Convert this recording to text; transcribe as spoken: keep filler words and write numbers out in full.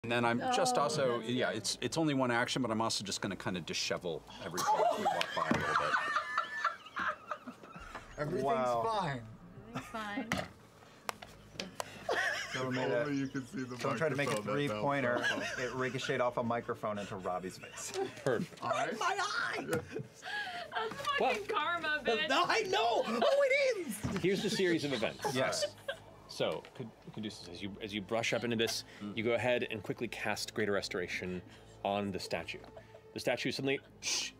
And then I'm just also, yeah, it's it's only one action, but I'm also just going to kind of dishevel everything as we walk by a little bit. Everything's Wow. fine. It's fine. Someone, made Only a, you can see the someone tried to make a microphone that fell three-pointer. from. It ricocheted off a microphone into Robbie's face. Perfect. All right. My eye! That's fucking Well, karma, bitch. No, I know! Oh, it is! Here's the series of events. Yes. So, Caduceus, as you as you brush up into this, you go ahead and quickly cast Greater Restoration on the statue. The statue suddenly